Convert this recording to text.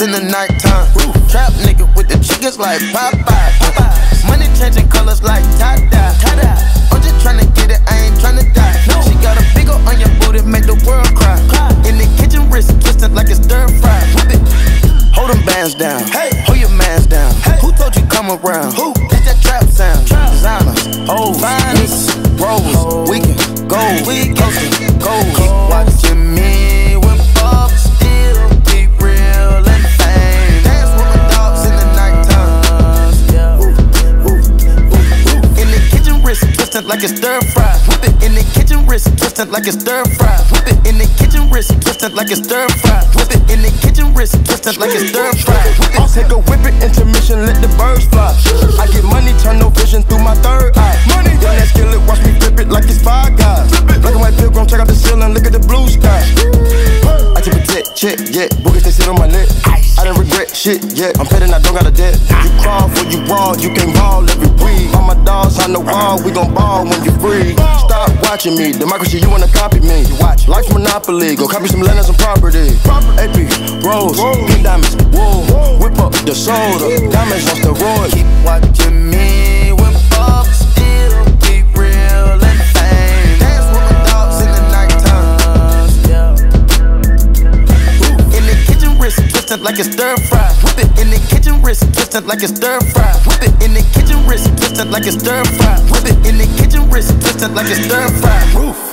in the nighttime. Trap nigga with the chickens like Popeye. Money changing colors like tie-dye. I'm just tryna get it, I ain't tryna die. She got a big ol' on your booty, make the world cry. In the kitchen, wrist twisted like it's stir fry. Hold them bands down, hold your mans down. Who told you come around? It's that trap sound. Designers, old finest, rolls, we can go, coastin', go. Keep watching me when Bob still be real and fame. Dance with my dogs in the nighttime. In the kitchen, wrist twisted like it's stir fry. Whip it in the kitchen, wrist twisted like it's stir fry. Whip it in the kitchen, wrist twisted like it's stir fry. Whip it in the kitchen, wrist twisted like it's stir fry. I'll take a whip it, intermission, let the birds fly. I get money, turn no vision through my third eye. Money, run that skillet, watch me flip it like it's Five Guys. Black and white pilgrim, check out the ceiling, look at the blue sky. I can protect, check, yeah, boogers they sit on my lip. I didn't regret shit, yeah, I'm petting, I don't got a debt. You crawl for you raw, you can ball every week. All my dogs on the wall, we gon' ball when you free. Stop watching me, democracy, you wanna copy me. Life's monopoly, go copy some land and some property. AP, Rose, pink diamonds, wool. Whip up the soda, diamonds on steroids. Keep watching me when Bob still be real and fame. Dance with my dogs in the nighttime. In the kitchen, wrist twisted like it's stir fry. Whip it in the kitchen, wrist twisted like it's stir fry. Whip it in the kitchen, wrist twisted like it's stir fry. Whip it in the kitchen, wrist twisted like it's stir fry.